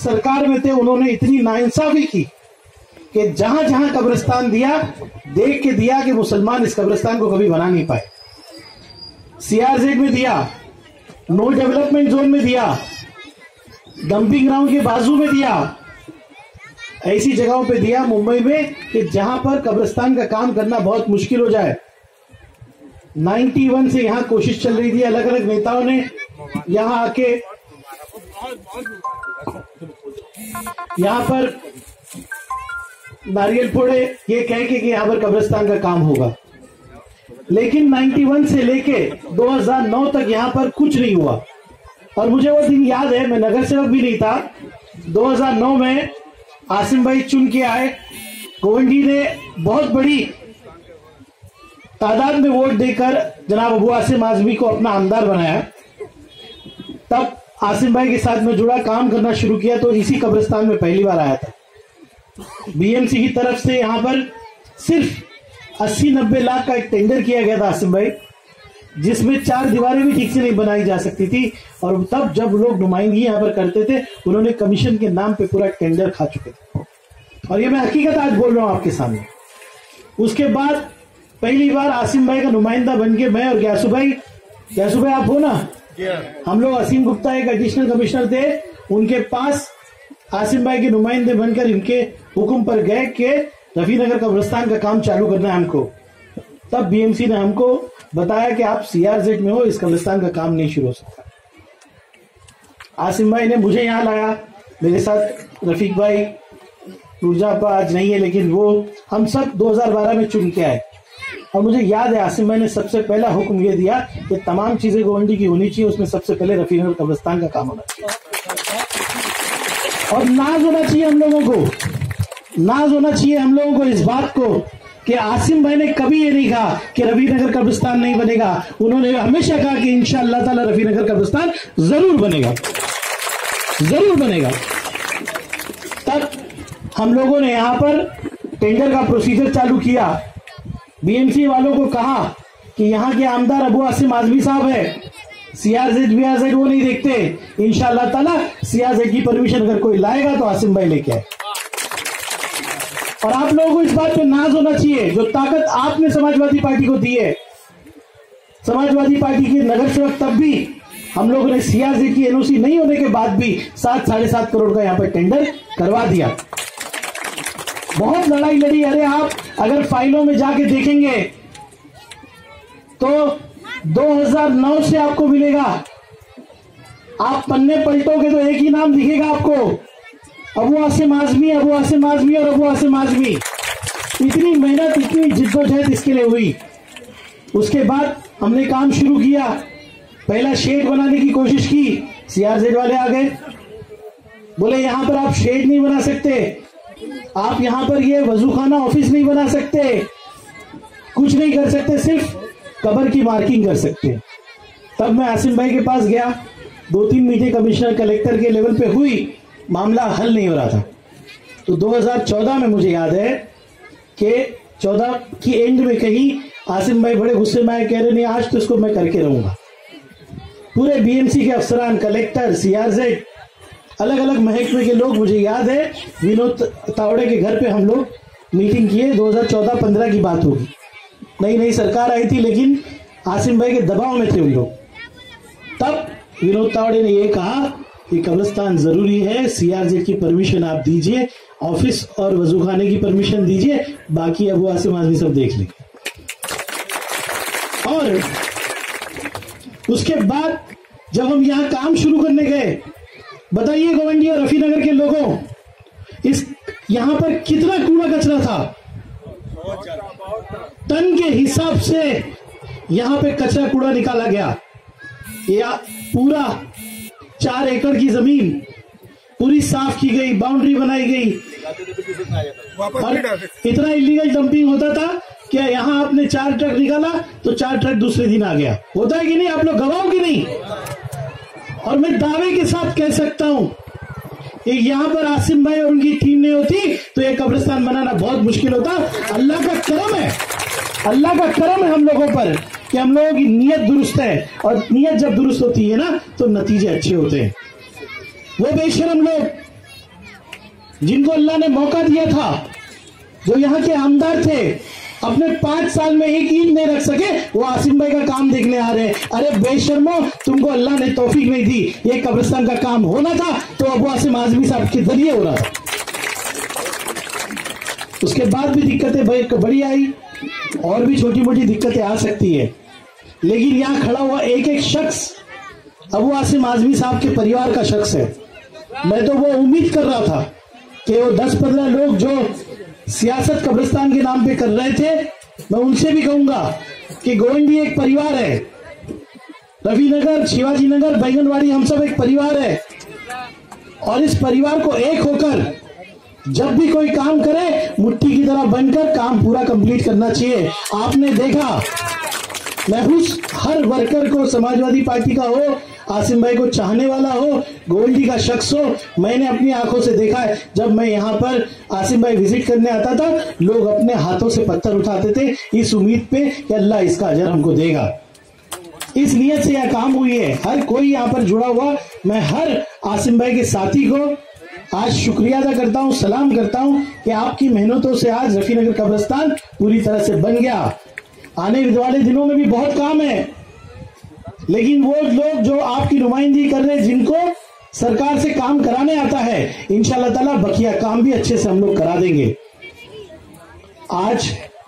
सरकार में थे उन्होंने इतनी नाइंसाफी की कि जहां जहां कब्रिस्तान दिया, देख के दिया कि मुसलमान इस कब्रिस्तान को कभी बना नहीं पाए। सीआरजेड में दिया, नो डेवलपमेंट जोन में दिया, डंपिंग ग्राउंड के बाजू में दिया, ऐसी जगहों पे दिया मुंबई में कि जहां पर कब्रिस्तान का काम करना बहुत मुश्किल हो जाए। 91 से यहां कोशिश चल रही थी, अलग अलग नेताओं ने यहां आके यहां पर नारियल फोड़े, ये कह के कि यहां पर कब्रिस्तान का काम होगा, लेकिन 91 से लेके 2009 तक यहां पर कुछ नहीं हुआ। और मुझे वो दिन याद है, मैं नगर सेवक भी नहीं था। 2009 में आसिम भाई चुन के आए, गोविंदी ने बहुत बड़ी तादाद में वोट देकर जनाब अबू आसिम आजमी को अपना आमदार बनाया। तब आसिम भाई के साथ में जुड़ा, काम करना शुरू किया, तो इसी कब्रिस्तान में पहली बार आया था। बीएमसी की तरफ से यहां पर सिर्फ 80-90 लाख का एक टेंडर किया गया था आसिम भाई, जिसमें 4 दीवारें भी ठीक से नहीं बनाई जा सकती थी। और तब जब लोग नुमाइंदगी यहां पर करते थे, उन्होंने कमीशन के नाम पे पूरा टेंडर खा चुके थे। और ये मैं हकीकत आज बोल रहा हूं आपके सामने। उसके बाद पहली बार आसिम भाई का नुमाइंदा बन के मैं और ग्यासू भाई आप हो ना, हम लोग, असीम गुप्ता एक एडिशनल कमिश्नर थे, उनके पास आसिम भाई के नुमाइंदे बनकर इनके हुक्म पर गए कि रफीनगर कब्रिस्तान का काम चालू करना है हमको। तब बीएमसी ने हमको बताया कि आप सीआरजेड में हो, इस कब्रिस्तान का काम नहीं शुरू हो सकता। आसिम भाई ने मुझे यहां लाया, मेरे साथ रफीक भाई, नूरजहां आज नहीं है, लेकिन वो हम सब 2012 में चुन के आए। और मुझे याद है आसिम भाई ने सबसे पहला हुक्म ये दिया कि तमाम चीजें गोवंडी की होनी चाहिए, उसमें सबसे पहले रफीनगर कब्रिस्तान का काम होना चाहिए। और नाज होना चाहिए हम लोगों को, नाज होना चाहिए हम लोगों को इस बात को कि आसिम भाई ने कभी ये नहीं कहा कि रफीनगर कब्रिस्तान नहीं बनेगा। उन्होंने हमेशा कहा कि इंशाअल्लाह ताला रफीनगर कब्रिस्तान जरूर बनेगा, जरूर बनेगा। तब हम लोगों ने यहां पर टेंडर का प्रोसीजर चालू किया। बीएमसी वालों को कहा कि यहाँ के आमदार अबू आसिम आजमी साहब है, सीआरजेड बीआरजेड वो नहीं देखते, इंशाअल्लाह ताला सीआरजेड की परमिशन अगर कोई लाएगा तो आसिम भाई लेके आए। और आप लोगों को इस बात पे नाज होना चाहिए, जो ताकत आपने समाजवादी पार्टी को दी है। समाजवादी पार्टी के नगर सेवक तब भी हम लोगों ने सीआरजेड की एनओसी नहीं होने के बाद भी 7-7.5 करोड़ का यहाँ पर टेंडर करवा दिया। बहुत लड़ाई लड़ी। अरे आप अगर फाइलों में जाके देखेंगे तो 2009 से आपको मिलेगा, आप पन्ने पलटोगे तो एक ही नाम दिखेगा आपको, अबू आसिम आजमी, अबू आसिम आजमी और अबू आसिम आजमी। इतनी मेहनत, इतनी जिद्दोजहद इसके लिए हुई। उसके बाद हमने काम शुरू किया, पहला शेड बनाने की कोशिश की, सीआरजेड वाले आ गए, बोले यहां पर आप शेड नहीं बना सकते, आप यहां पर ये वजूखाना ऑफिस नहीं बना सकते, कुछ नहीं कर सकते, सिर्फ कब्र की मार्किंग कर सकते। तब मैं आसिम भाई के पास गया, 2-3 मीटिंग कमिश्नर कलेक्टर के लेवल पे हुई, मामला हल नहीं हो रहा था। तो 2014 में मुझे याद है कि 14 की एंड में कहीं आसिम भाई बड़े गुस्से में आए, कह रहे नहीं आज तो इसको मैं करके रहूंगा। पूरे बीएमसी के अफसरान, कलेक्टर, सीआरजेड, अलग अलग महकमे के लोग, मुझे याद है विनोद तावड़े के घर पे हम लोग मीटिंग किए। 2014-15 की बात होगी, नई नई सरकार आई थी, लेकिन आसिम भाई के दबाव में थे उन लोग। तब विनोद तावड़े ने ये कहा कि कब्रिस्तान जरूरी है, सीआरजेड की परमिशन आप दीजिए, ऑफिस और वजूखाने की परमिशन दीजिए, बाकी अबू आसिम आजमी सब देख लेंगे। और उसके बाद जब हम यहाँ काम शुरू करने गए, बताइए गोवंडी और रफीनगर के लोगों, इस यहां पर कितना कूड़ा कचरा था, टन के हिसाब से यहां पे कचरा कूड़ा निकाला गया। या पूरा 4 एकड़ की जमीन पूरी साफ की गई, बाउंड्री बनाई गई। और इतना इलीगल डंपिंग होता था कि यहां आपने 4 ट्रक निकाला तो 4 ट्रक दूसरे दिन आ गया। होता है कि नहीं, आप लोग गवाह कि नहीं? और मैं दावे के साथ कह सकता हूं कि यहां पर आसिम भाई और उनकी टीम नहीं होती तो ये कब्रिस्तान बनाना बहुत मुश्किल होता। अल्लाह का करम है, अल्लाह का करम है हम लोगों पर कि हम लोगों की नीयत दुरुस्त है, और नीयत जब दुरुस्त होती है ना तो नतीजे अच्छे होते हैं। वो बेशरम लोग जिनको अल्लाह ने मौका दिया था, जो यहाँ के आमदार थे, अपने 5 साल में एक ईंट नहीं रख सके, वो आसिम भाई का काम देखने आ रहे हैं। अरे बेशर्मो, तुमको अल्लाह ने तौफीक नहीं दी, ये कब्रिस्तान का काम होना था तो अबू आसिम आजमी साहब के जरिए हो रहा था। उसके बाद भी दिक्कतें बड़ी आई, और भी छोटी मोटी दिक्कतें आ सकती है, लेकिन यहाँ खड़ा हुआ एक एक शख्स अबू आसिम आजमी साहब के परिवार का शख्स है। मैं तो वो उम्मीद कर रहा था कि वो 10-15 लोग जो सियासत कब्रिस्तान के नाम पे कर रहे थे, मैं उनसे भी कहूंगा कि गोविंदी एक परिवार है, रफी नगर, शिवाजी नगर, बैंगनवाड़ी, हम सब एक परिवार है, और इस परिवार को एक होकर जब भी कोई काम करे मुट्ठी की तरह बनकर काम पूरा कंप्लीट करना चाहिए। आपने देखा, महफूज हर वर्कर को, समाजवादी पार्टी का हो, आसिम भाई को चाहने वाला हो, गोविंदी का शख्स हो, मैंने अपनी आंखों से देखा है। जब मैं यहाँ पर आसिम भाई विजिट करने आता था, लोग अपने हाथों से पत्थर उठाते थे इस उम्मीद पे कि अल्लाह इसका अजर हमको देगा। इस नियत से यह काम हुई है। हर कोई यहाँ पर जुड़ा हुआ, मैं हर आसिम भाई के साथी को आज शुक्रिया अदा करता हूँ, सलाम करता हूँ कि आपकी मेहनतों से आज रफी नगर कब्रिस्तान पूरी तरह से बन गया। आने वाले दिनों में भी बहुत काम है, लेकिन वो लोग जो आपकी नुमाइंदगी कर रहे हैं, जिनको सरकार से काम कराने आता है, इंशाअल्लाह ताला बकिया काम भी अच्छे से हम लोग करा देंगे। आज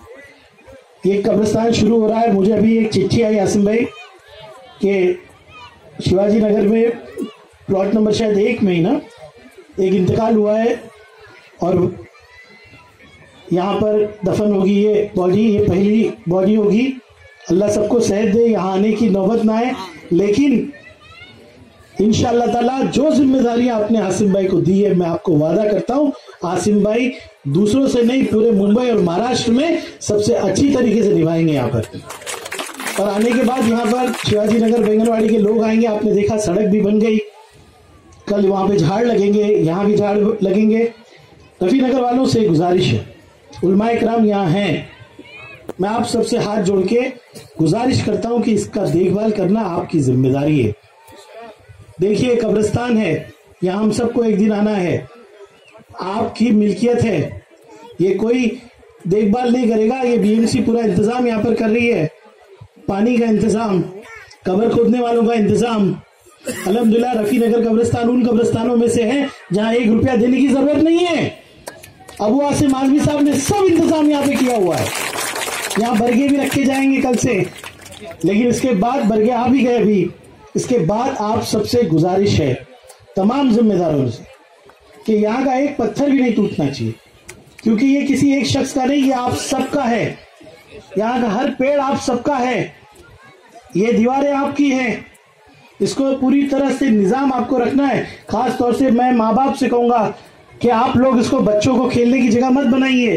ये कब्रिस्तान शुरू हो रहा है। मुझे अभी एक चिट्ठी आई आसिम भाई कि शिवाजी नगर में प्लॉट नंबर शायद 1 में ही ना एक इंतकाल हुआ है, और यहाँ पर दफन होगी ये बॉडी, ये पहली बॉडी होगी। अल्लाह सबको सेहत दे, यहाँ आने की नौबत ना आए, लेकिन इंशाअल्लाह ताला जो जिम्मेदारियां आपने आसिम भाई को दी है, मैं आपको वादा करता हूँ आसिम भाई दूसरों से नहीं, पूरे मुंबई और महाराष्ट्र में सबसे अच्छी तरीके से निभाएंगे यहाँ पर। और आने के बाद यहाँ पर शिवाजी नगर, बैंगनवाड़ी के लोग आएंगे। आपने देखा सड़क भी बन गई, कल वहां पे झाड़ लगेंगे, यहाँ भी झाड़ लगेंगे। रफी नगर वालों से गुजारिश है, उलमाए किराम यहाँ हैं, मैं आप सबसे हाथ जोड़ के गुजारिश करता हूं कि इसका देखभाल करना आपकी जिम्मेदारी है। देखिए, कब्रिस्तान है, यहाँ हम सबको एक दिन आना है, आपकी मिल्कियत है, ये कोई देखभाल नहीं करेगा। ये बीएमसी पूरा इंतजाम यहाँ पर कर रही है, पानी का इंतजाम, कब्र खोदने वालों का इंतजाम। अल्हम्दुलिल्लाह रफी नगर कब्रिस्तान उन कब्रिस्तानों में से है जहाँ 1 रुपया देने की जरूरत नहीं है। अबू आसिम आजमी साहब ने सब इंतजाम यहाँ पे किया हुआ है। यहाँ बरगे भी रखे जाएंगे कल से, लेकिन इसके बाद बरगे आ भी गए अभी। इसके बाद आप सबसे गुजारिश है, तमाम जिम्मेदारों से, कि यहाँ का एक पत्थर भी नहीं टूटना चाहिए, क्योंकि ये किसी एक शख्स का नहीं, ये आप सबका है। यहाँ का हर पेड़ आप सबका है, ये दीवारें आपकी हैं, इसको पूरी तरह से निजाम आपको रखना है। खास तौर से मैं माँ बाप से कहूंगा कि आप लोग इसको बच्चों को खेलने की जगह मत बनाइए।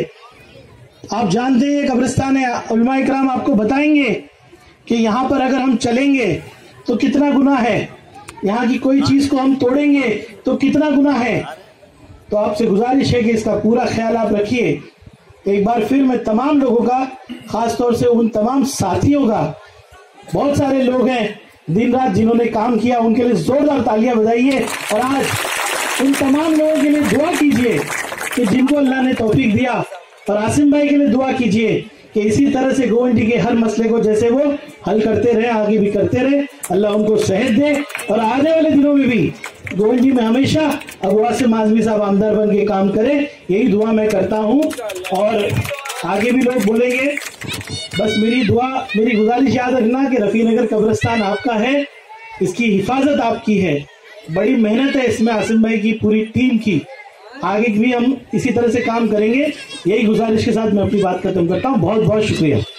आप जानते हैं ये कब्रिस्तान है, उलमाए किराम आपको बताएंगे कि यहाँ पर अगर हम चलेंगे तो कितना गुनाह है, यहाँ की कोई चीज को हम तोड़ेंगे तो कितना गुनाह है। तो आपसे गुजारिश है कि इसका पूरा ख्याल आप रखिए। एक बार फिर मैं तमाम लोगों का, खास तौर से उन तमाम साथियों का, बहुत सारे लोग हैं दिन रात जिन्होंने काम किया, उनके लिए जोरदार तालियां बजाइए। और आज उन तमाम लोगों के लिए दुआ कीजिए कि जिनको अल्लाह ने तौफीक दिया, और आसिम भाई के लिए दुआ कीजिए कि इसी तरह से गोविंदी के हर मसले को जैसे वो हल करते रहे, आगे भी करते रहे, अल्लाह उनको सेहत दे। और आने वाले दिनों में भी गोविंदी में हमेशा अबू आसिम आजमी साहब आमदार बन के काम करे, यही दुआ मैं करता हूँ। और आगे भी लोग बोलेंगे, बस मेरी दुआ, मेरी गुजारिश याद रखना कि रफी नगर कब्रिस्तान आपका है, इसकी हिफाजत आपकी है, बड़ी मेहनत है इसमें आसिम भाई की, पूरी टीम की। आगे भी हम इसी तरह से काम करेंगे, यही गुजारिश के साथ मैं अपनी बात खत्म करता हूँ। बहुत बहुत शुक्रिया।